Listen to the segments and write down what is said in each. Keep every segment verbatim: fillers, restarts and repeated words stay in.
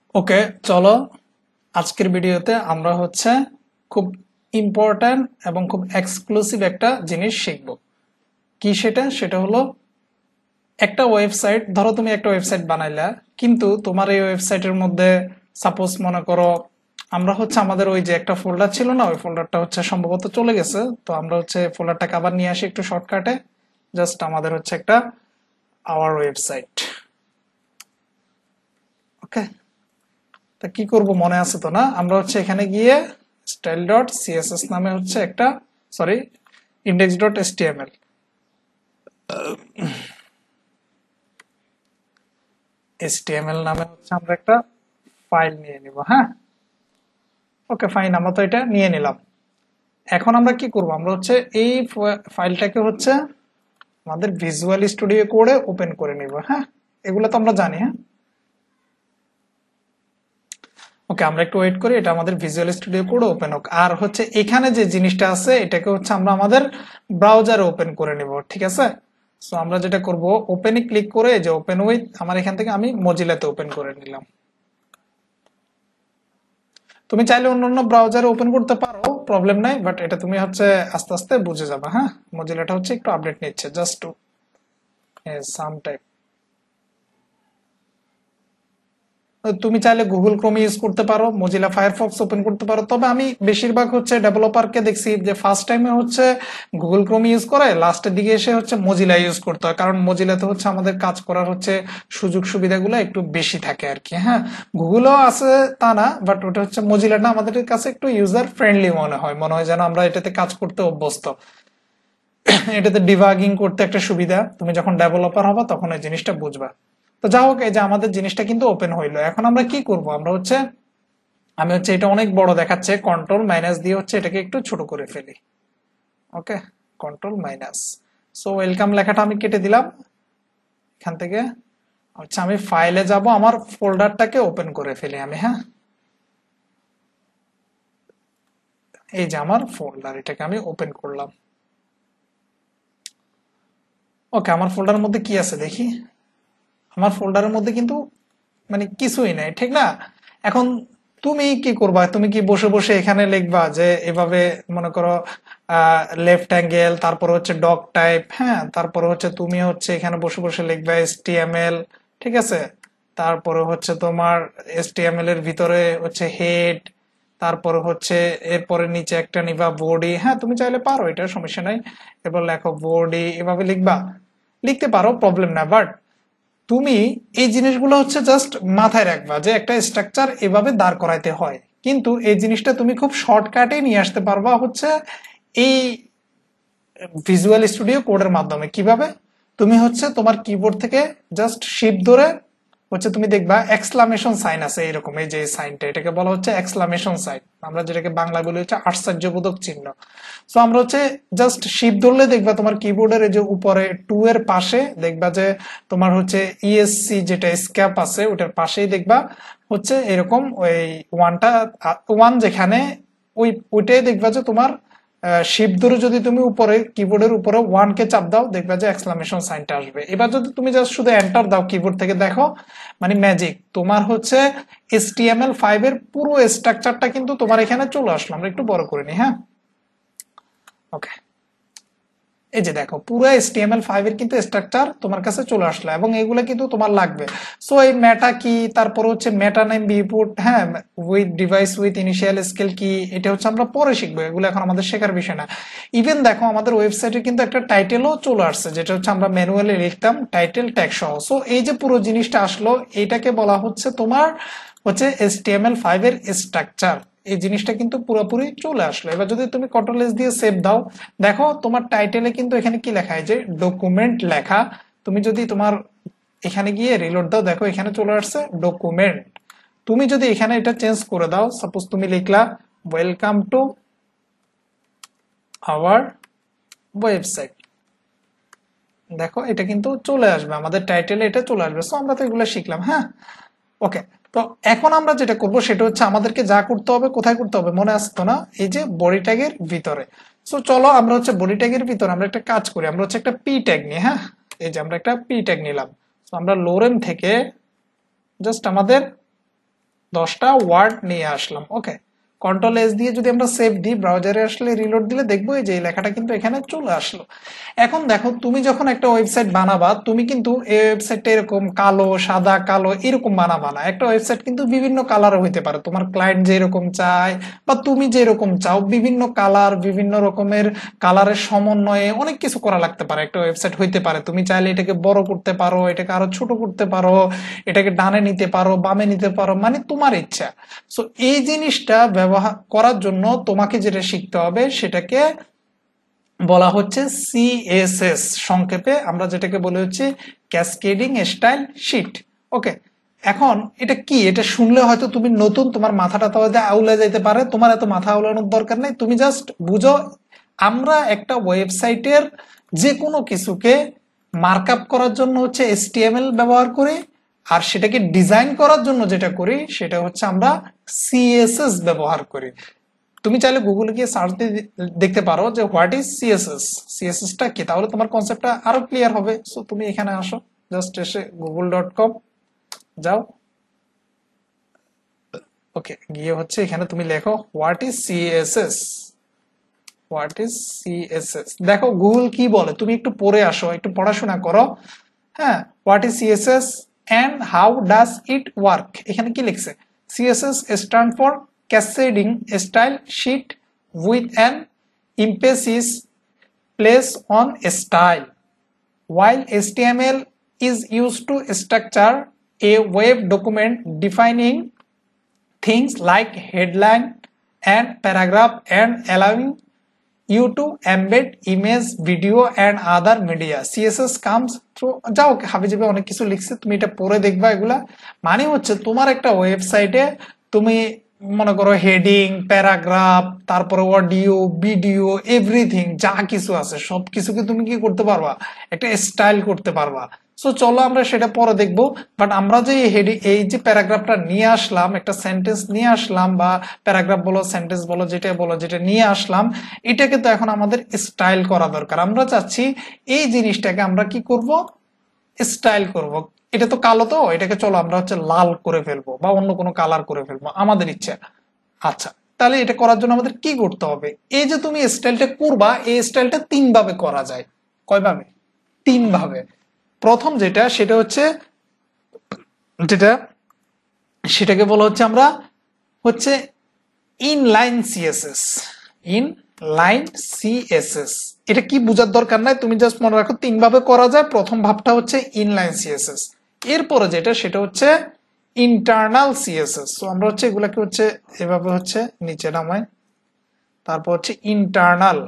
ওকে, চলো আজকের ভিডিওতে আমরা হচ্ছে খুব ইম্পর্ট্যান্ট এবং খুব এক্সক্লুসিভ একটা জিনিস শিখব। কি সেটা সেটা হলো একটা ওয়েবসাইট। ধরো তুমি একটা ওয়েবসাইট বানাইলা, কিন্তু তোমার এই ওয়েবসাইটের মধ্যে সাপোজ মনে করো আমরা হচ্ছে আমাদের ওই যে একটা ফোল্ডার ছিল না, ওই ফোল্ডারটা হচ্ছে সম্ভবত চলে গেছে। তো আমরা হচ্ছে ফোল্ডারটাকে আবার নিয়ে আসি একটু শর্টকাটে। জাস্ট আমাদের হচ্ছে একটা আওয়ার ওয়েবসাইট। ওকে, তা কি করব মনে আছে তো না? আমরা হচ্ছে এখানে গিয়ে স্টাইল ডট সিএসএস নামে হচ্ছে একটা sorry index dot HTML HTML নামে হচ্ছে আমরা একটা ফাইল নিয়ে নিব। হ্যাঁ, ওকে ফাইন, আমরা তো এটা নিয়ে নিলাম। এখন আমরা কি করব, আমরা হচ্ছে এই ফাইলটাকে হচ্ছে আমাদের ভিজুয়াল স্টুডিও কোডে ওপেন করে নিব। হ্যাঁ, এগুলো তো আমরা জানি। হ্যাঁ, ওকে, আমরা একটু ওয়েট করি, এটা আমাদের ভিজুয়াল স্টুডিও কোড ওপেন হোক। আর হচ্ছে এখানে যে জিনিসটা আছে এটাকে হচ্ছে আমরা আমাদের ব্রাউজারে ওপেন করে নিব। ঠিক আছে, সো আমরা যেটা করব, ওপেনে ক্লিক করে যে ওপেন উইথ, আমার এখান থেকে আমি মজিলাতে ওপেন করে নিলাম। তুমি চাইলে অন্যান্য ব্রাউজারে ওপেন করতে পারো, প্রবলেম নাই, বাট এটা তুমি হচ্ছে আস্তে আস্তে বুঝে যাবে। হ্যাঁ, মজিলাটা হচ্ছে একটু আপডেট নিচ্ছে, জাস্ট টু সাম টাইম। তুমি চাইলে গুগল ক্রোম ইউজ করতে পারো, মজিলা ফায়ারফক্স ওপেন করতে পারো। তবে আমি বেশিরভাগ হচ্ছে ডেভেলপারকে দেখছি যে ফার্স্ট টাইমে হচ্ছে গুগল ক্রোম ইউজ করে, লাস্টের দিকে এসে হচ্ছে মজিলা ইউজ করতে হয়, কারণ মজিলাতে হচ্ছে আমাদের কাজ করার হচ্ছে সুযোগ সুবিধাগুলো একটু বেশি থাকে আর কি। হ্যাঁ, গুগলও আছে তা না, বাট ওটা হচ্ছে মজিলাটা আমাদের কাছে একটু ইউজার ফ্রেন্ডলি মনে হয়, মনে হয় যেন আমরা এটাতে কাজ করতে অভ্যস্ত। এটাতে ডিবাগিং করতে একটা সুবিধা, তুমি যখন ডেভেলপার হবা তখন এই জিনিসটা বুঝবা। তো যা হোক, এই যে আমাদের জিনিসটা কিন্তু ওপেন হইলো। এখন আমরা কি করব, আমরা হচ্ছে আমি হচ্ছে এটা অনেক বড় দেখাচ্ছে, কন্ট্রোল মাইনাস দিয়ে হচ্ছে এটাকে একটু ছোট করে ফেলি। Okay, control minus. So welcome লেখাটা আমি কেটে দিলাম এখান থেকে। আচ্ছা, আমি ফাইলে যাব, আমার ফোল্ডারটাকে ওপেন করে ফেলি আমি। হ্যাঁ, এই যে আমার ফোল্ডার, এটাকে আমি ওপেন করলাম। ওকে, আমার ফোল্ডারের মধ্যে কি আছে দেখি। আমার ফোল্ডারের মধ্যে কিন্তু মানে কিছুই নাই, ঠিক না? এখন তুমি কি করবা, তুমি কি বসে বসে এখানে লিখবা যে এভাবে মনে করো লেফট অ্যাঙ্গেল, তারপর হচ্ছে ডক টাইপ, হ্যাঁ, তারপরে হচ্ছে তুমি হচ্ছে এখানে বসে বসে লিখবা এসটিএমএল, ঠিক আছে, তারপরে হচ্ছে তোমার এসটিএমএল এর ভিতরে হচ্ছে হেড, তারপরে হচ্ছে এরপরে নিচে একটা নিবা বডি। হ্যাঁ, তুমি চাইলে পারো, এটা সমস্যা নাই। এরপর লেখো বডি, এভাবে লিখবা, লিখতে পারো, প্রবলেম না। বাট তুমি এই জিনিসগুলো হচ্ছে জাস্ট মাথায় রাখবা যে একটা স্ট্রাকচার এভাবে দাঁড় করাইতে হয়, কিন্তু এই জিনিসটা তুমি খুব শর্টকাটে নিয়ে আসতে পারবা হচ্ছে এই ভিজুয়াল স্টুডিও কোডের মাধ্যমে। কিভাবে? তুমি হচ্ছে তোমার কিবোর্ড থেকে জাস্ট শিফট ধরে হচ্ছে তুমি দেখবা এক্সক্লামেশন সাইন আছে এরকম, এই যে সাইনটা, এটাকে বলা হচ্ছে এক্সক্লামেশন সাইন, আমরা যেটাকে বাংলা বলি হচ্ছে আশ্চর্যবোধক চিহ্ন। সো আমরা হচ্ছে জাস্ট শিফট ধরলে দেখবা তোমার কিবোর্ডের এই যে উপরে টু এর পাশে দেখবা যে তোমার হচ্ছে ইএসসি যেটা স্ক্যাপ আছে ওটার পাশেই দেখবা হচ্ছে এরকম ওই ওয়ানটা ওয়ান যেখানে ওই ওইটাই দেখবা যে তোমার শিফট ধরে যদি তুমি উপরে কিবোর্ডের উপরে ওয়ান কে চাপ দাও দেখবা যে এক্সক্লামেশন সাইনটা আসবে। এবার যদি তুমি জাস্ট শুধু এন্টার দাও কিবোর্ড থেকে, দেখো মানে ম্যাজিক, তোমার হচ্ছে এইচটিএমএল ফাইভ এর পুরো স্ট্রাকচারটা কিন্তু তোমার এখানে চলে আসলো। আমরা একটু বড় করে নিই। হ্যাঁ, ওকে, এই যে দেখো পুরো এইচটিএমএল ফাইভ এর কিন্তু স্ট্রাকচার তোমার কাছে চলে আসলো, এবং এগুলো কিন্তু তোমার লাগবে। সো এই মেটা কি, তারপর হচ্ছে মেটা নেম বিপুট, হ্যাঁ, width device width initial scale কি, এটা হচ্ছে আমরা পরে শিখবো, এগুলো এখন আমাদের শেখার বিষয় না। ইভেন দেখো আমাদের ওয়েবসাইটে কিন্তু একটা টাইটেলও চলে আসছে, যেটা হচ্ছে আমরা ম্যানুয়ালি লিখতাম টাইটেল ট্যাগ সহ। সো এই যে পুরো জিনিসটা আসলো, এটাকে বলা হচ্ছে তোমার হচ্ছে এইচটিএমএল ফাইভ এর স্ট্রাকচার। এই জিনিসটা কিন্তু পুরোপুরি চলে আসলো। এবার যদি তুমি কন্ট্রোল এস দিয়ে সেভ দাও, দেখো তোমার টাইটেলে কিন্তু এখানে কি লেখা, যে ডকুমেন্ট লেখা। তুমি যদি তোমার এখানে গিয়ে রিলোড দাও, দেখো এখানে চলে আসছে ডকুমেন্ট। তুমি যদি এখানে এটা চেঞ্জ করে দাও, সাপোজ তুমি লিখলা ওয়েলকাম টু আওয়ার ওয়েবসাইট, দেখো এটা কিন্তু চলে আসবে, আমাদের টাইটেলে এটা চলে আসবে। সো আমরা তো এগুলো শিখলাম। হ্যাঁ, ওকে, তো এখন আমরা যেটা করব সেটা হচ্ছে আমাদেরকে যা করতে হবে, কোথায় করতে হবে মনে আসতো না, এই যে বডি ট্যাগের ভিতরে। সো চলো আমরা হচ্ছে বডি ট্যাগের ভিতরে আমরা একটা কাজ করি, আমরা হচ্ছে একটা পি ট্যাগ নিই। হ্যাঁ, এই যে আমরা একটা পি ট্যাগ নিলাম। সো আমরা লোরেম থেকে জাস্ট আমাদের দশটা ওয়ার্ড নিয়ে আসলাম। ওকে, কন্ট্রোল এস দিয়ে যদি আমরা সেভ দিই, ব্রাউজারে আসলে রিলোড দিলে দেখবো যে এই লেখাটা কিন্তু এখানে চলে আসলো। এখন দেখো, তুমি যখন একটা ওয়েবসাইট বানাবা, তুমি কিন্তু এই ওয়েবসাইটটা এরকম কালো সাদা কালো এরকম বানাবা না। একটা ওয়েবসাইট কিন্তু বিভিন্ন কালার হইতে পারে, তোমার ক্লায়েন্ট যেরকম চায় বা তুমি যেরকম চাও, বিভিন্ন কালার, বিভিন্ন রকমের কালারের সমন্বয়ে অনেক কিছু করা লাগতে পারে। একটা ওয়েবসাইট হইতে পারে, তুমি চাইলে এটাকে বড় করতে পারো, এটাকে আরো ছোট করতে পারো, এটাকে ডানে নিতে পারো, বামে নিতে পারো, মানে তোমার ইচ্ছা। সো এই জিনিসটা ব্যবহার করার জন্য তোমাকে যেটা শিখতে হবে সেটাকে বলা হচ্ছে সিএসএস, সংক্ষেপে আমরা যেটাকে বলে হচ্ছে ক্যাসকেডিং স্টাইল শিট। ওকে, এখন এটা কি, এটা শুনলে হয়তো তুমি নতুন, তোমার মাথাটা তাহলে আউলে যাইতে পারে। তোমার এত মাথা আউলানোর দরকার নেই, তুমি জাস্ট বুঝো আমরা একটা ওয়েবসাইটের যে কোনো কিছুকে মার্কআপ করার জন্য হচ্ছে এইচটিএমএল ব্যবহার করি, আর সেটাকে ডিজাইন করার জন্য যেটা করি সেটা হচ্ছে আমরা সিএসএস ব্যবহার করি। তুমি চাইলে গুগলে গিয়ে সার্চ দিয়ে দেখতে পারো যে হোয়াট ইজ সিএসএস, সিএসএস টা কি, তাহলে তোমার কনসেপ্টটা আরো ক্লিয়ার হবে। সো তুমি এখানে আসো, জাস্ট এসে গুগল ডট কম যাও। ওকে, গিয়ে হচ্ছে এখানে তুমি লেখো what is CSS, what is CSS. দেখো গুগল কি বলে, তুমি একটু পড়ে আসো, একটু পড়াশোনা করো। হ্যাঁ, what is CSS and how does it work. এখানে কি লিখছে, CSS stand for Cascading Style Sheet with an emphasis placed on style, while H T M L is used to structure a web document, defining things like headline and paragraph and allowing you to embed image, video and other media. C S S comes through, যাও হাবি যাবে অনেক কিছু লিখছে, তুমি এটা পড়ে দেখবা। এগুলা মানে হচ্ছে তোমার একটা ওয়েবসাইটে তুমি মনে করো হেডিং, প্যারাগ্রাফ, তারপরে অডিও, ভিডিও, এভরিথিং যা কিছু আছে সব কিছুকে তুমি কি করতে পারবা, একটা স্টাইল করতে পারবা। সো চলো আমরা সেটা পরে দেখবো। বাট আমরা যে হেডিং, এই যে প্যারাগ্রাফটা নিয়ে আসলাম, একটা সেন্টেন্স নিয়ে আসলাম, বা প্যারাগ্রাফ বলো সেন্টেন্স বলো যেটা বলো, যেটা নিয়ে আসলাম, এটাকে তো এখন আমাদের স্টাইল করা দরকার। আমরা চাচ্ছি এই জিনিসটাকে আমরা কি করব, স্টাইল করব। এটা তো কালো, তো এটাকে চলো আমরা হচ্ছে লাল করে ফেলবো বা অন্য কোনো কালার করে ফেলবো, আমাদের ইচ্ছা। আচ্ছা, তাহলে এটা করার জন্য আমাদের কি করতে হবে, এই যে তুমি স্টাইলটা করবা, এই স্টাইলটা তিন ভাবে করা যায়। কয় ভাবে? তিন ভাবে। প্রথম যেটা সেটা হচ্ছে যেটা সেটাকে বলা হচ্ছে আমরা হচ্ছে ইনলাইন সিএসএস, ইনলাইন সিএসএস। এটা কি বোঝার দরকার নাই, তুমি জাস্ট মনে রাখো তিন ভাবে করা যায়। প্রথম ভাবটা হচ্ছে ইনলাইন সিএসএস, এরপরে যেটা সেটা হচ্ছে ইন্টারনাল সিএসএস। তো আমরা হচ্ছে এগুলাকে হচ্ছে এভাবে হচ্ছে নিচে নামাই, তারপর হচ্ছে ইন্টারনাল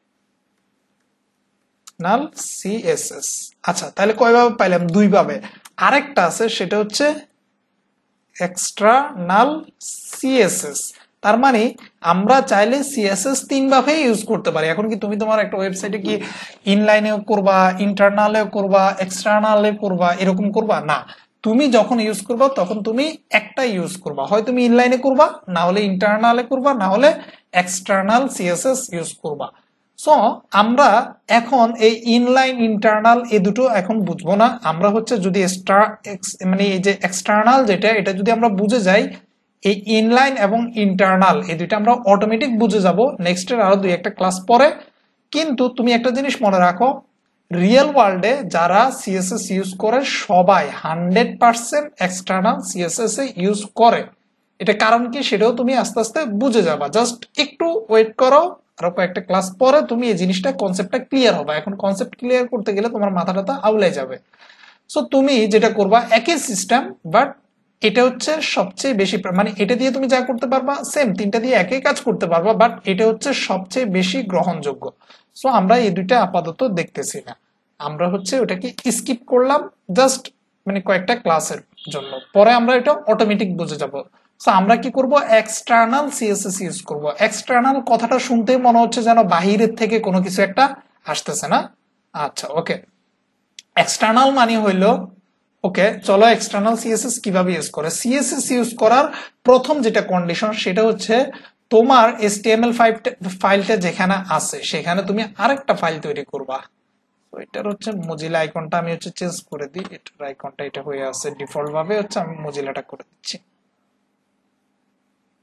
নাল সিএসএস। আচ্ছা, তাহলে কয়ভাবে পাইলাম? দুই ভাবে। আরেকটা আছে সেটা হচ্ছে এক্সটার্নাল সিএসএস। তার মানে আমরা চাইলে সিএসএস তিন ভাবে ইউজ করতে পারি। এখন কি তুমি তোমার একটা ওয়েবসাইটে কি ইনলাইনেও করবা, ইন্টারনালেও করবা, এক্সটার্নালে করবা, এরকম করবা না। তুমি যখন ইউজ করবা তখন তুমি একটা ইউজ করবা, হয় তুমি ইনলাইনে করবা, না হলে ইন্টারনালে করবা, না হলে এক্সটার্নাল সিএসএস ইউজ করবা। সো আমরা এখন এই ইনলাইন ইন্টারনাল এই দুটো এখন বুঝবো না। আমরা হচ্ছে যদি মানে এই যে এক্সটার্নাল যেটা, এটা যদি আমরা বুঝে যাই, এই ইনলাইন এবং ইন্টারনাল এই দুইটা আমরা অটোমেটিক বুঝে যাব নেক্সটের আরো দুই একটা ক্লাস পরে। কিন্তু তুমি একটা জিনিস মনে রাখো, রিয়েল ওয়ার্ল্ডে যারা সিএসএস ইউজ করে সবাই hundred percent external CSS use করে। এটা কারণ কি সেটাও তুমি আস্তে আস্তে বুঝে যাবা, জাস্ট একটু ওয়েট করো, আরো কয়েকটা ক্লাস পরে তুমি এই জিনিসটা কনসেপ্টটা ক্লিয়ার হবে। এখন কনসেপ্ট ক্লিয়ার করতে গেলে তোমার মাথাটা আউলাই যাবে। সো তুমি যেটা করবা একই সিস্টেম, বাট এটা হচ্ছে সবচেয়ে বেশি, মানে এটা দিয়ে তুমি যা করতে পারবা সেম তিনটা দিয়ে একই কাজ করতে পারবা, বাট এটা হচ্ছে সবচেয়ে বেশি গ্রহণযোগ্য। সো আমরা এই দুইটা আপাতত দেখতেছি না, আমরা হচ্ছে ওটাকে স্কিপ করলাম জাস্ট মানে কয়েকটা ক্লাসের জন্য, পরে আমরা এটা অটোমেটিক বুঝে যাব। সো আমরা কি করব, এক্সটার্নাল সিএসএস ইউজ করব। এক্সটার্নাল কথাটা শুনতেই মনে হচ্ছে যেন বাহিরের থেকে কোনো কিছু একটা আসতেছে না। আচ্ছা, ওকে, এক্সটার্নাল মানে হইলো, ওকে চলো এক্সটার্নাল সিএসএস কিভাবে ইউজ করে। সিএসএস ইউজ করার প্রথম যেটা কন্ডিশন সেটা হচ্ছে তোমার এইচটিএমএল ফাইলটা যেখানে আছে সেখানে তুমি আরেকটা ফাইল তৈরি করবা। তো এটার হচ্ছে মজিলা আইকনটা আমি হচ্ছে চেঞ্জ করে দিই, এটার আইকনটা এটা হয়ে আছে ডিফল্ট ভাবে, হচ্ছে আমি মজিলাটা করে দিচ্ছি।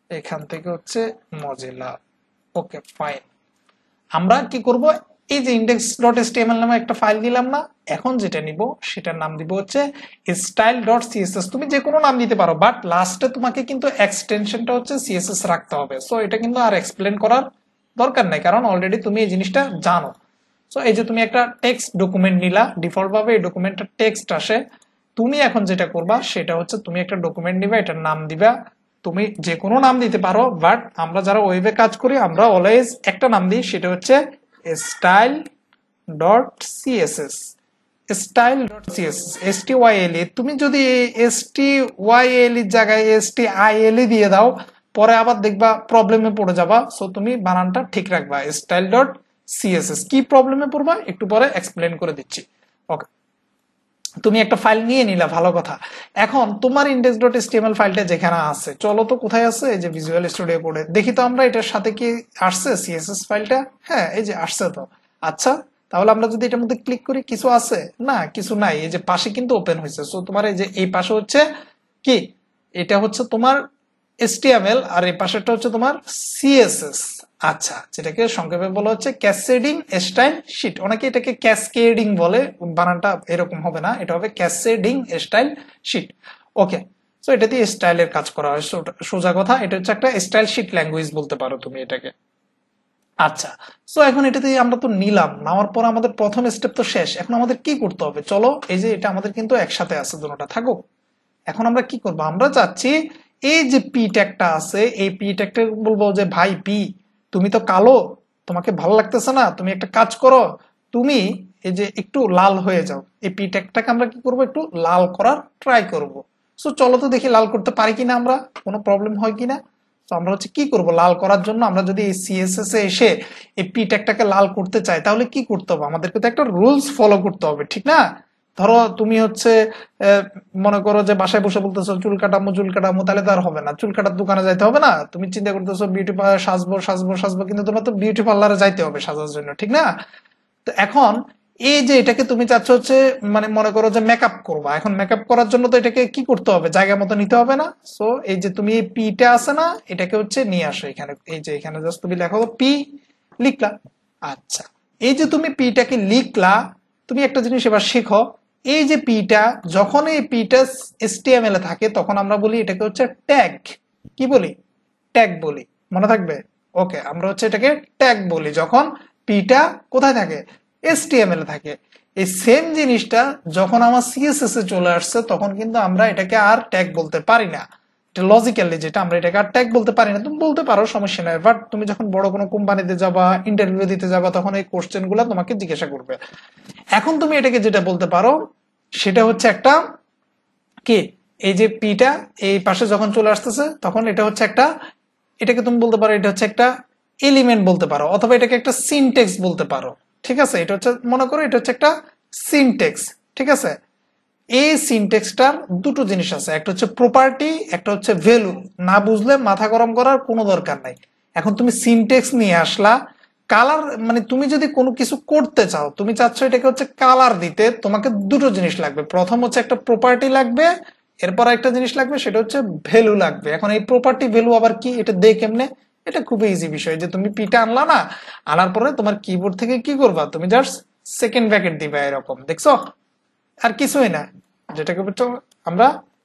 এখান থেকে হচ্ছে মজিলা। Okay fine. আমরা কি করব, এই যে index.html নামে একটা ফাইল দিলাম না, এখন যেটা নিব সেটার নাম দিব হচ্ছে style.css। তুমি যে কোনো নাম দিতে পারো, বাট লাস্টে তোমাকে কিন্তু এক্সটেনশনটা হচ্ছে সিএসএস রাখতে হবে। সো এটা কিন্তু আর এক্সপ্লেন করার দরকার নাই, কারণ অলরেডি তুমি এই জিনিসটা জানো। সো এই যে তুমি একটা টেক্সট ডকুমেন্ট নিলা, ডিফল্ট ভাবে এই ডকুমেন্টটা টেক্সট আসে। তুমি এখন যেটা করবা সেটা হচ্ছে তুমি একটা ডকুমেন্ট নিবা, এটার নাম দিবা। তুমি যে কোনো নাম দিতে পারো, বাট আমরা যারা ওয়েবে কাজ করি আমরা অলওয়েজ একটা নাম দিই, সেটা হচ্ছে style dot CSS. Style dot CSS S T Y L E. তুমি যদি এস টি ওয়াই এল এর জায়গায় এস টি আই এল ই দিয়ে দাও, পরে আবার দেখবা প্রবলেমে পড়ে যাবা। সো তুমি বানানটা ঠিক রাখবা, স্টাইল ডট সিএসএস। কি প্রবলেমে পড়বা একটু পরে এক্সপ্লেন করে দিচ্ছি। ওকে, তুমি একটা ফাইল নিয়ে নিলা, ভালো কথা। এখন তোমার index.html ফাইলটা যেখানে আছে, চলো তো কোথায় আছে, এই যে ভিজুয়াল স্টুডিও কোডে দেখি তো আমরা এটার সাথে কি আসছে সিএসএস ফাইলটা। হ্যাঁ, এই যে আসছে তো। আচ্ছা, তাহলে আমরা যদি এটার মধ্যে ক্লিক করি, কিছু আছে না? কিছু নাই। এই যে পাশে কিন্তু ওপেন হয়েছে। সো তোমার এই যে এই পাশে হচ্ছে কি, এটা হচ্ছে তোমার এইচটিএমএল আর এই পাশেরটা হচ্ছে তোমার সিএসএস। আচ্ছা, যেটাকে সংক্ষেপে বলা হচ্ছে ক্যাসকেডিং স্টাইল শিট। অনেকে এটাকে ক্যাসকেডিং বলে, বানানটা এরকম হবে না, এটা হবে cascading style sheet. Okay, so এটা দিয়ে স্টাইলের কাজ করা হয়। সোজা কথা, এটা হচ্ছে একটা স্টাইল শিট ল্যাঙ্গুয়েজ বলতে পারো তুমি এটাকে। আচ্ছা, সো এখন এটাতে আমরা তো নিলাম, নেওয়ার পর আমাদের প্রথম স্টেপ তো শেষ। এখন আমাদের কি করতে হবে, চলো। এই যে এটা আমাদের কিন্তু একসাথে আছে, দুটোটা থাকুক। এখন আমরা কি করবো, আমরা চাচ্ছি এই যে পি ট্যাগটা আছে, এই পি ট্যাগটা বলবো যে ভাই পি, তুমি তো কালো, তোমাকে ভালো লাগতেছে না, তুমি একটা কাজ করো, তুমি এই যে একটু লাল হয়ে যাও। এই পি ট্যাগটাকে আমরা কি করবো, একটু লাল করার ট্রাই করব। সো চলো তো দেখি লাল করতে পারি কিনা, আমরা কোনো প্রবলেম হয় কিনা। তো আমরা হচ্ছে কি করব, লাল করার জন্য আমরা যদি এই সিএসএস এ এসে এই পি ট্যাগটাকে লাল করতে চাই, তাহলে কি করতে হবে, আমাদেরকে তো একটা রুলস ফলো করতে হবে, ঠিক না? ধরো তুমি হচ্ছে মনে করো যে বাসায় বসে বলতেছো চুল কাটামো চুল কাটামো, তাহলে তো আর হবে না, চুল কাটার দোকানে যাইতে হবে না। তুমি চিন্তা করতেছো বিউটি পার্লার সাজবো সাজবো সাজবো, কিন্তু তোমার তো বিউটি পার্লারে যাইতে হবে সাজার জন্য, ঠিক না? তো এখন এই যে এটাকে তুমি চাচ্ছ হচ্ছে মানে মনে করো যে মেকআপ করবা, এখন মেকআপ করার জন্য তো এটাকে কি করতে হবে, জায়গা মতো নিতে হবে না? সো এই যে তুমি এই পিটা আছে না, এটাকে হচ্ছে নিয়ে আসো এখানে। এই যে এখানে জাস্ট তুমি লেখো পি, লিখলা। আচ্ছা, এই যে তুমি পিটাকে লিখলা, তুমি একটা জিনিস এবার শিখো। এই যে পিটা, যখন এই পিটা এইচটিএমএল এ থাকে তখন আমরা বলি এটাকে হচ্ছে ট্যাগ। কি বলি? ট্যাগ বলি, মনে থাকবে। ওকে, আমরা হচ্ছে এটাকে ট্যাগ বলি যখন পিটা কোথায় থাকে, এইচটিএমএল এ থাকে। এই সেম জিনিসটা যখন আমার সিএসএস এ চলে আসছে, তখন কিন্তু আমরা এটাকে আর ট্যাগ বলতে পারি না। এটা লজিক্যালি যেটা, আমরা এটাকে আর ট্যাগ বলতে পারি না। তুমি বলতে পারো, সমস্যা নাই, বাট তুমি যখন বড় কোনো কোম্পানিতে যাবা, ইন্টারভিউ দিতে যাবা, তখন এই কোশ্চেন গুলো তোমাকে জিজ্ঞাসা করবে। এখন তুমি এটাকে যেটা বলতে পারো সেটা হচ্ছে একটা কি, এই যে পিটা এই পাশে যখন চলে আসতেছে তখন এটা হচ্ছে একটা, এটাকে তুমি বলতে পারো এটা হচ্ছে একটা এলিমেন্ট বলতে পারো, অথবা এটাকে একটা সিনটেক্স বলতে পারো। ঠিক আছে, এটা হচ্ছে মনে করো এটা হচ্ছে একটা সিনটেক্স। ঠিক আছে, এই সিনটেক্সটার দুটো জিনিস আছে, একটা হচ্ছে প্রপার্টি, একটা হচ্ছে ভ্যালু। না বুঝলে মাথা গরম করার কোনো দরকার নাই। এখন তুমি সিনটেক্স নিয়ে আসলা, কালার মানে তুমি যদি কোনো কিছু করতে চাও, তুমি চাচ্ছ এটাকে হচ্ছে কালার দিতে, তোমাকে দুটো জিনিস লাগবে। প্রথম হচ্ছে একটা প্রপার্টি লাগবে, এরপর একটা জিনিস লাগবে সেটা হচ্ছে ভ্যালু লাগবে। এখন এই প্রপার্টি ভ্যালু আবার কি, এটা দেখ কেমনে? এটা খুবই ইজি বিষয়, যে তুমি পিটা আনলা না, আনার পরে তোমার কিবোর্ড থেকে কি করবা, তুমি জাস্ট সেকেন্ড ব্র্যাকেট দিবা, এরকম দেখছো, আর কিছুই না, যেটাকে আমরা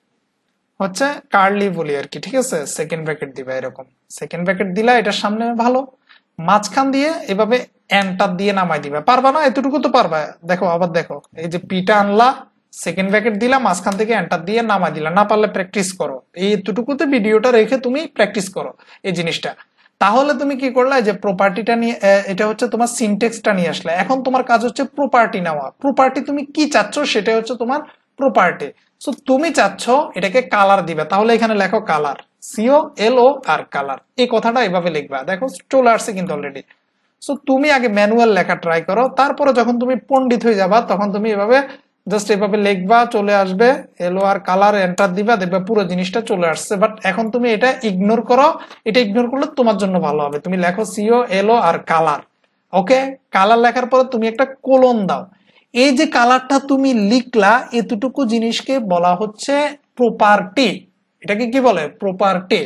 হচ্ছে কার্লি বলি আর কি। ঠিক আছে, সেকেন্ড ব্র্যাকেট দিবা এরকম, সেকেন্ড ব্র্যাকেট দিলা এটার সামনে ভালো, মাঝখান দিয়ে এভাবে এন্টার দিয়ে নামাই দিবা। পারবা না? এতটুকু তো পারবা। দেখো আবার দেখো, এই যে পিটা আনলা, সেকেন্ড ব্র্যাকেট দিলা, মাঝখান থেকে এন্টার দিয়ে নামাই দিলা। না পারলে প্র্যাকটিস করো, এই এতটুকুতে ভিডিওটা রেখে তুমি প্র্যাকটিস করো এই জিনিসটা। তাহলে তুমি কি করলা, যে প্রপার্টিটা নিয়ে, এটা হচ্ছে তোমার সিনটেক্সটা নিয়ে আসলে। এখন তোমার কাজ হচ্ছে প্রপার্টি নেওয়া। প্রপার্টি তুমি কি চাচ্ছ সেটা হচ্ছে তোমার প্রপার্টি। সো তুমি চাচ্ছ এটাকে কালার দিবে, তাহলে এখানে লেখো colour, C O L O R colour. এই কথাটা এভাবে লিখবা, দেখো চলে আসছে কিন্তু অলরেডি। সো তুমি আগে ম্যানুয়াল লেখা ট্রাই করো, তারপরে যখন তুমি পণ্ডিত হয়ে যাবা তখন তুমি এভাবে জাস্ট এভাবে লিখবা, চলে আসবে এলো আর কালার, এন্টার দিবা, দেখবে পুরো জিনিসটা চলে আসছে। বাট এখন তুমি এটা ইগনোর করো, এটা ইগনোর করলে তোমার জন্য ভালো হবে। তুমি লেখো সিও এলো আর কালার। ওকে, কালার লেখার পরে তুমি একটা কোলন দাও। এই যে কালারটা তুমি লিখলা, এতটুকু জিনিসকে বলা হচ্ছে প্রপার্টি। এটাকে কি বলে? প্রপার্টি।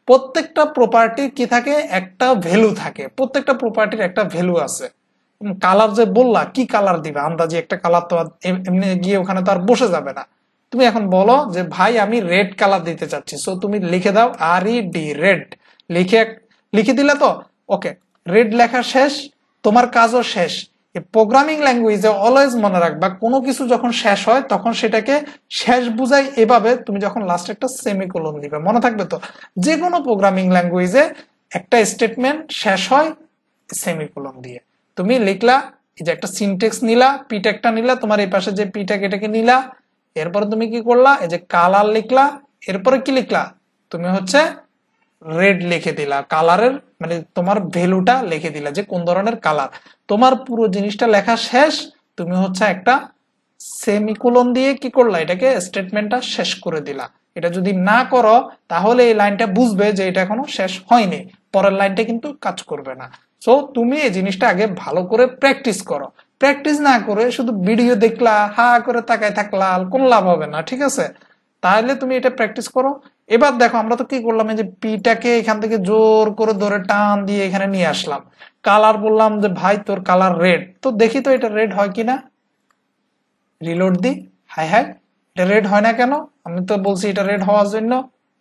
প্রত্যেকটা প্রপার্টির কি থাকে, একটা ভ্যালু থাকে, প্রত্যেকটা প্রপার্টির একটা ভ্যালু আছে। কালার যে বললা, কি কালার দিবে, আন্দাজি একটা কালার তো এমনি গিয়ে ওখানে তো আর বসে যাবে না। তুমি এখন বলো যে ভাই আমি রেড কালার দিতে চাচ্ছি, সো তুমি লিখে দাও আর ই ডি, রেড লিখে লিখে দিলে তো ওকে, রেড লেখা শেষ, তোমার কাজও শেষ। প্রোগ্রামিং ল্যাঙ্গুয়েজে অলওয়েজ মনে রাখবা, কোনো কিছু যখন শেষ হয় তখন সেটাকে শেষ বুঝাই এভাবে, তুমি যখন লাস্টে একটা সেমিকোলন দিবে, মনে থাকবে তো। যে কোনো প্রোগ্রামিং ল্যাঙ্গুয়েজে একটা স্টেটমেন্ট শেষ হয় সেমিকোলন দিয়ে। তুমি লিখলা, এই যে একটা সিনটেক্স নিলা, পিটেকটা নিলা, তোমার এই পাশে যে পিটেক এটাকে নিলা, এরপরে তুমি কি করলা, এই যে কালার লিখলা, এরপরে কি লিখলা, তুমি হচ্ছে রেড লিখে দিলা, কালারের মানে তোমার ভ্যালুটা লিখে দিলা যে কোন ধরনের কালার। তোমার পুরো জিনিসটা লেখা শেষ, তুমি হচ্ছে একটা সেমিকোলন দিয়ে কি করলা, এটাকে স্টেটমেন্টটা শেষ করে দিলা। এটা যদি না করো তাহলে এই লাইনটা বুঝবে যে এটা এখনো শেষ হয়নি, পরের লাইনটা কিন্তু কাজ করবে না। সো তুমি এই জিনিসটা আগে ভালো করে প্র্যাকটিস করো। প্র্যাকটিস না করে শুধু ভিডিও দেখলা, হা করে তাকায় থাকলা, কোন লাভ হবে না, ঠিক আছে? তাহলে তুমি এটা প্র্যাকটিস করো। এবার দেখো আমরা তো কি করলাম, এই যে পিটাকে এখান থেকে জোর করে ধরে টান দিয়ে এখানে নিয়ে আসলাম। কালার বললাম যে ভাই তোর কালার রেড, তো দেখি তো এটা রেড হয় কিনা, রিলোড দি। হাই হাই, এটা রেড হয় না কেন? আমি তো বলছি এটা রেড হওয়ার জন্য,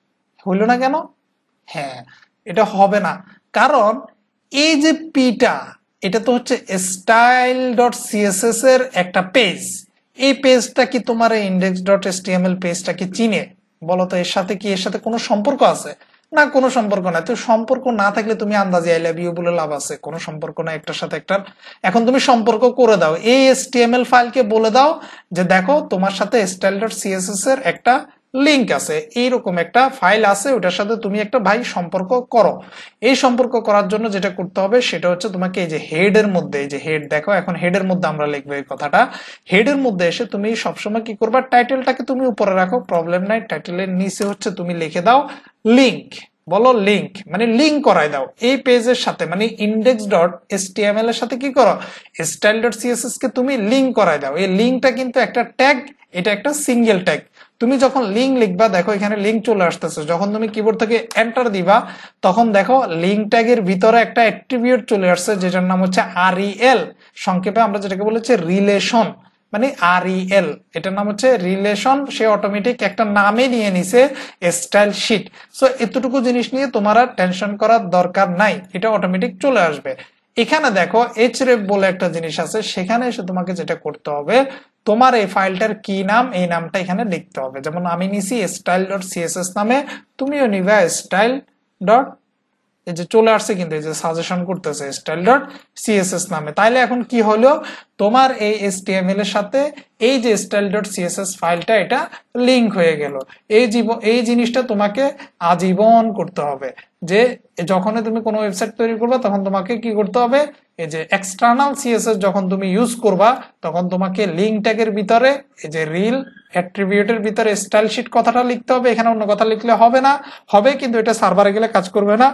হইল না কেন? হ্যাঁ, এটা হবে না কারণ এই যে পিটা, এটা তো হচ্ছে স্টাইল ডট সিএসএস এর একটা পেজ। এই পেজটা কি তোমার এই ইন্ডেক্স ডট এসটিএমএল পেজটা কি চিনে? বলো তো, এর সাথে কি এর সাথে কোনো সম্পর্ক আছে? না, কোনো সম্পর্ক নাই। তো সম্পর্ক না থাকলে তুমি আন্দাজে আই লাভ ইউ বলে লাভ আছে? কোনো সম্পর্ক নাই একটার সাথে একটার। এখন তুমি সম্পর্ক করে দাও, এই এসটিএমএল ফাইলকে বলে দাও যে দেখো তোমার সাথে স্টাইল ডট সিএসএস এর একটা লিঙ্ক আছে, এইরকম একটা ফাইল আছে, ওটার সাথে তুমি একটা ভাই সম্পর্ক করো। এই সম্পর্ক করার জন্য যেটা করতে হবে সেটা হচ্ছে তোমাকে এই যে হেড এর মধ্যে, এই যে হেড দেখো, এখন হেড এর মধ্যে আমরা লিখবো এই কথাটা। হেড এর মধ্যে এসে তুমি সবসময় কি করবা, টাইটেলটাকে তুমি উপরে রাখো, প্রবলেম নাই, টাইটেলের নিচে হচ্ছে তুমি লিখে দাও লিঙ্ক। বলো লিঙ্ক, মানে লিঙ্ক করাই দাও এই পেজের সাথে, মানে ইন্ডেক্স ডট এসটিএমএল এর সাথে কি করো, স্টাইল ডট সিএসএস কে তুমি লিঙ্ক করাই দাও। এই লিঙ্কটা কিন্তু একটা ট্যাগ, এটা একটা সিঙ্গেল ট্যাগ। তুমি যখন লিঙ্ক লিখবা, দেখো এখানে লিঙ্ক চলে আসতেছে, যখন তুমি কিবোর্ড থেকে এন্টার দিবা তখন দেখো লিঙ্ক ট্যাগের ভিতরে একটা অ্যাট্রিবিউট চলে আসছে যেটার নাম হচ্ছে আরইএল, সংক্ষেপে আমরা যেটাকে বলেছি রিলেশন, মানে আরইএল, এটার নাম হচ্ছে রিলেশন। সে অটোমেটিক একটা নামে নিয়ে নিছে স্টাইল শিট। সো এতটুকু জিনিস নিয়ে তোমার আর টেনশন করার দরকার নাই, এটা অটোমেটিক চলে আসবে। এখানে দেখো এইচরেফ বলে একটা জিনিস আছে, সেখানে এসে তোমাকে যেটা করতে হবে, তোমার এই ফাইলটার কি নাম, এই নামটা এখানে লিখতে হবে। যেমন আমি নিছি স্টাইল ডট সিএসএস নামে, তুমিও নিবা স্টাইল ডট, এই যে চলে আসছে কিন্তু, এই যে সাজেশন করতেছে স্টাইল ডট সিএসএস নামে। তাইলে এখন কি হলো, তোমার এই এসটিএমএল এর সাথে এই যে স্টাইল ডট সিএসএস ফাইলটা এটা লিংক হয়ে গেল। এই জীবন এই জিনিসটা তোমাকে আজীবন করতে হবে, যে যখন তুমি কোনো ওয়েবসাইট তৈরি করবে তখন তোমাকে কি করতে হবে, এই যে এক্সটার্নাল সিএসএস যখন তুমি ইউজ করবা তখন তোমাকে লিঙ্ক ট্যাগের ভিতরে এই যে রিল অ্যাট্রিবিউটের ভিতরে স্টাইল শিট কথাটা লিখতে হবে। এখানে অন্য কথা লিখলে হবে না, হবে কিন্তু এটা সার্ভারে গেলে কাজ করবে না।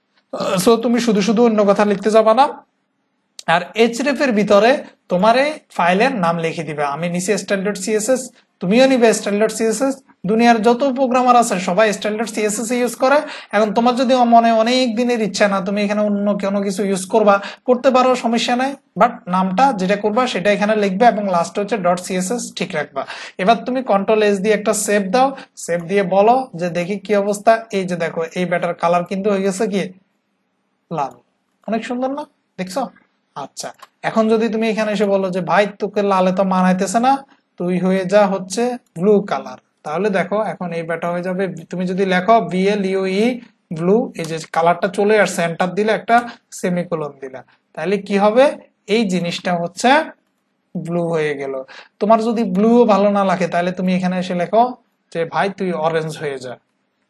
সো তুমি শুধু শুধু অন্য কথা লিখতে যাবা না। আর এইচরেফ এর ভিতরে তোমার এই ফাইলের নাম লিখে দিবে। আমি নিচে স্টাইল ডট সিএসএস, তুমিও নিবে স্টাইল ডট সিএসএস। দুনিয়ার যত প্রোগ্রামার আছে সবাই স্টাইল ডট সিএসএস ইউজ করে। এখন তোমার যদি মনে অনেক দিনের ইচ্ছা না তুমি এখানে অন্য কোনো কিছু ইউজ করবা, করতে পারো, সমস্যা নাই, বাট নামটা যেটা করবা সেটা এখানে লিখবে এবং লাস্ট হচ্ছে ডট সিএসএস ঠিক রাখবা। এবার তুমি কন্ট্রোল এস দিয়ে একটা সেভ দাও, সেভ দিয়ে বলো যে দেখি কি অবস্থা। এই যে দেখো এই ব্যাটার কালার কিন্তু হয়ে গেছে কি লাল, অনেক সুন্দর না, দেখছো? আচ্ছা, এখন যদি তুমি এখানে এসে বলো যে ভাই তোকে লালে তো মানাইতেছে না, তুই হয়ে যা হচ্ছে ব্লু কালার, তাহলে দেখো এখন এই ব্যাটা হয়ে যাবে। তুমি যদি লেখো বিএল ইউই ব্লু, এই যে কালারটা চলে আসছে, এন্টার দিলে একটা সেমিকোলন দিলা, তাহলে কি হবে, এই জিনিসটা হচ্ছে ব্লু হয়ে গেল। তোমার যদি ব্লু ভালো না লাগে তাহলে তুমি এখানে এসে লেখো যে ভাই তুই অরেঞ্জ হয়ে যা।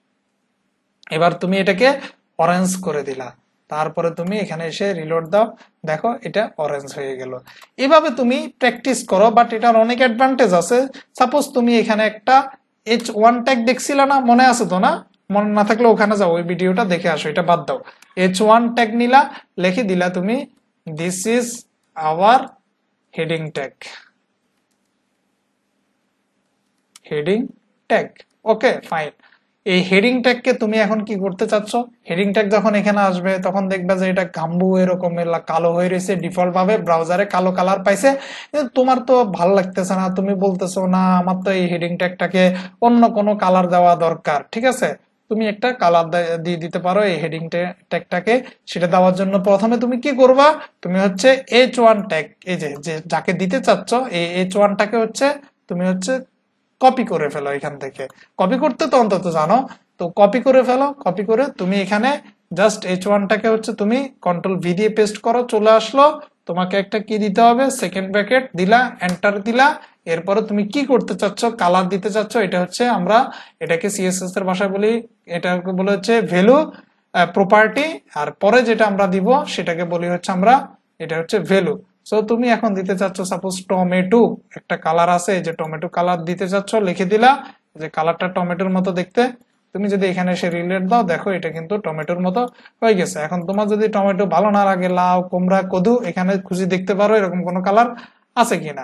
এবার তুমি এটাকে অরেঞ্জ করে দিলা, তারপরে তুমি এখানে এসে রিলোড দাও, দেখো এটা অরেঞ্জ হয়ে গেল। এভাবে তুমি প্র্যাকটিস করো, বাট এটার অনেক অ্যাডভান্টেজ আছে। সাপোজ তুমি এখানে একটা এইচ ওয়ান ট্যাগ দেখছিলে না, মনে আছে তো? না মনে না থাকলে ওখানে যাও, ওই ভিডিওটা দেখে আসো, এটা বাদ দাও। এইচ ওয়ান ট্যাগ নিলা, লিখে দিলা তুমি this is our heading tag, heading tag, okay fine. এই হেডিং ট্যাগকে তুমি এখন কি করতে চাচ্ছ, হেডিং ট্যাগ যখন এখানে আসবে তখন দেখবে যে এটা গাম্বু এরকম কালো হয়ে রয়েছে, ডিফল্ট ভাবে ব্রাউজারে কালো কালার পাইছে, কিন্তু তোমার তো ভালো লাগতেছে না, তুমি বলতেছো না আমার তো এই হেডিং ট্যাগটাকে অন্য কোনো কালার দেওয়া দরকার। ঠিক আছে, তুমি একটা কালার দিয়ে দিতে পারো এই হেডিং ট্যাগটাকে। সেটা দেওয়ার জন্য প্রথমে তুমি কি করবা, তুমি হচ্ছে এইচ ওয়ান ট্যাগ, এই যে যাকে দিতে চাচ্ছ এই এইচ ওয়ানটাকে হচ্ছে তুমি হচ্ছে কপি করে ফেলো এখান থেকে। কপি করতে তো অন্তত জানো, তো কপি করে ফেলো। কপি করে তুমি এখানে জাস্ট এইচ ওয়ানটাকে হচ্ছে তুমি কন্ট্রোল ভি দিয়ে পেস্ট করো, চলে আসলো। তোমাকে একটা কি দিতে হবে, সেকেন্ড ব্র্যাকেট দিলা, এন্টার দিলা। এরপরে তুমি কি করতে চাচ্ছ, কালার দিতে চাচ্ছ, এটা হচ্ছে আমরা এটাকে সিএসএস এর ভাষায় বলি, এটাকে বলে হচ্ছে ভ্যালু প্রপার্টি। আর পরে যেটা আমরা দিব সেটাকে বলি হচ্ছে আমরা, এটা হচ্ছে ভ্যালু। সো তুমি এখন দিতে চাচ্ছ সাপোজ টমেটো, একটা কালার আছে যে টমেটো কালার দিতে চাচ্ছ, লিখে দিলা যে কালারটা টমেটোর মতো দেখতে। তুমি যদি এখানে এসে রিলেট দাও, দেখো এটা কিন্তু টমেটোর মতো হয়ে গেছে। এখন তোমার যদি টমেটো ভালো না লাগে, লাউ, কুমড়া, কদু, এখানে খুশি দেখতে পারো এরকম কোনো কালার আছে কিনা।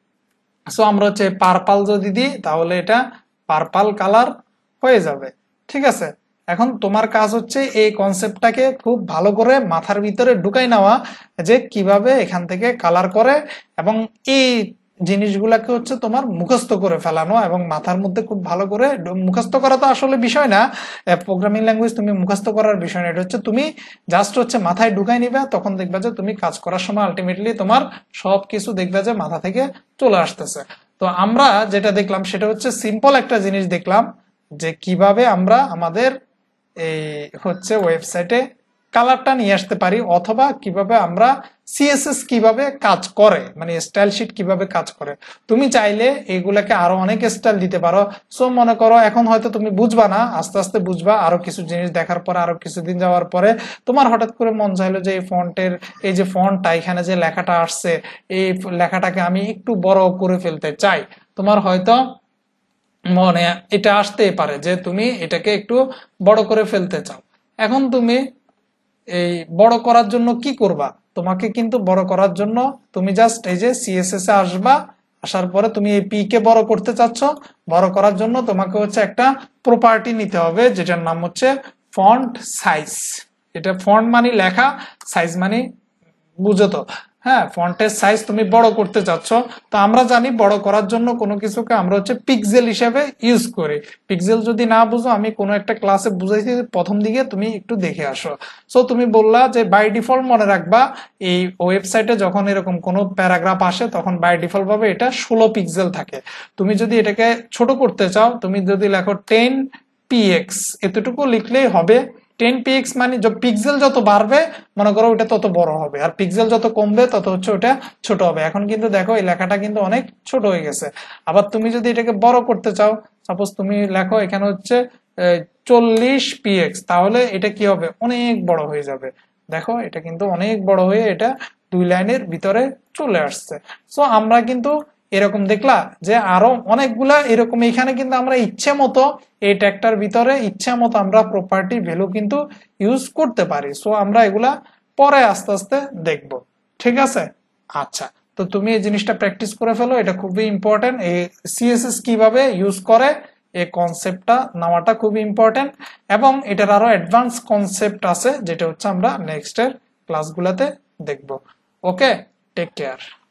সো আমরা হচ্ছে পার্পল যদি দিই তাহলে এটা পার্পল কালার হয়ে যাবে। ঠিক আছে, এখন তোমার কাজ হচ্ছে এই কনসেপ্টটাকে খুব ভালো করে মাথার ভিতরে ঢুকাই নেওয়া, যে কিভাবে এখান থেকে কালার করে, এবং এই জিনিসগুলাকে হচ্ছে তোমার মুখস্থ করে ফেলানো এবং মাথার মধ্যে খুব ভালো করে মুখস্থ করা তো আসলে বিষয় না, প্রোগ্রামিং ল্যাঙ্গুয়েজ তুমি মুখস্থ করার বিষয় না, এটা হচ্ছে তুমি জাস্ট হচ্ছে মাথায় ঢুকাই নিবে। তখন দেখবে যে তুমি কাজ করার সময় আলটিমেটলি তোমার সবকিছু দেখবে যে মাথা থেকে চলে আসতেছে। তো আমরা যেটা দেখলাম সেটা হচ্ছে সিম্পল একটা জিনিস দেখলাম, যে কিভাবে আমরা আমাদের এই হচ্ছে ওয়েবসাইটে কালারটা নিয়ে আসতে পারি, অথবা কিভাবে আমরা সিএসএস কিভাবে কাজ করে, মানে স্টাইল শিট কিভাবে কাজ করে। তুমি চাইলে এগুলাকে আরো অনেক স্টাইল দিতে পারো। সো মনে করো এখন হয়তো তুমি বুঝবা না, আস্তে আস্তে বুঝবা, আরো কিছু জিনিস দেখার পরে, আরো কিছুদিন যাওয়ার পরে তোমার হঠাৎ করে মন চাইলো যে এই ফন্টের এই যে ফন্টটা, এখানে যে লেখাটা আসছে এই লেখাটাকে আমি একটু বড় করে ফেলতে চাই। তোমার হয়তো মনে এটা আসতেই পারে যে তুমি এটাকে একটু বড় করে ফেলতে চাও। এখন তুমি এই বড় করার জন্য কি করবা, তোমাকে কিন্তু বড় করার জন্য তুমি জাস্ট এই যে সিএসএস এ আসবা, আসার পরে তুমি এই পি কে বড় করতে চাচ্ছ, বড় করার জন্য তোমাকে হচ্ছে একটা প্রপার্টি নিতে হবে যেটার নাম হচ্ছে ফন্ট সাইজ। এটা ফন্ট মানে লেখা, সাইজ মানে বুঝো তো, হ্যাঁ, ফন্টের সাইজ তুমি বড় করতে চাচ্ছ। তো আমরা জানি বড় করার জন্য কোনো কিছুকে আমরা হচ্ছে পিক্সেল হিসেবে ইউজ করি। পিক্সেল যদি না বুঝো, আমি কোনো একটা ক্লাসে বুঝাইছি প্রথম দিকে, তুমি একটু দেখে আসো। সো তুমি বললা যে বাই ডিফল্ট মনে রাখবা এই ওয়েবসাইটে যখন এরকম কোনো প্যারাগ্রাফ আসে তখন বাই ডিফল্ট ভাবে এটা ষোলো পিক্সেল থাকে। তুমি যদি এটাকে ছোট করতে চাও, তুমি যদি লেখো টেন পিএক্স, এতটুকু লিখলেই হবে। টেন পিএক্স মানে পিক্সেল যত বাড়বে মনে করো ওটা তত বড় হবে, আর পিক্সেল যত কমবে তত হচ্ছে ওটা ছোট হবে। এখন কিন্তু দেখো এই লেখাটা কিন্তু অনেক ছোট হয়ে গেছে। আবার তুমি যদি এটাকে বড় করতে চাও, সাপোজ তুমি লেখো এখানে হচ্ছে চল্লিশ পিএক্স, তাহলে এটা কি হবে, অনেক বড় হয়ে যাবে। দেখো এটা কিন্তু অনেক বড় হয়ে এটা দুই লাইনের ভিতরে চলে আসছে। সো আমরা কিন্তু এরকম দেখলা যে আরো অনেকগুলা এরকম, এখানে কিন্তু আমরা ইচ্ছে মতো এই ট্যাগটার ভিতরে ইচ্ছা মতো আমরা প্রপার্টি ভ্যালু কিন্তু ইউজ করতে পারি। সো আমরা এগুলা পরে আস্তে আস্তে দেখব। ঠিক আছে, আচ্ছা, তো তুমি এই জিনিসটা প্র্যাকটিস করে ফেলো, এটা খুবই ইম্পর্টেন্ট। এই সিএসএস কিভাবে ইউজ করে এই কনসেপ্টটা নেওয়াটা খুবই ইম্পর্টেন্ট, এবং এটার আরো অ্যাডভান্স কনসেপ্ট আছে যেটা হচ্ছে আমরা নেক্সট এর ক্লাসগুলোতে দেখব। Okay, take care.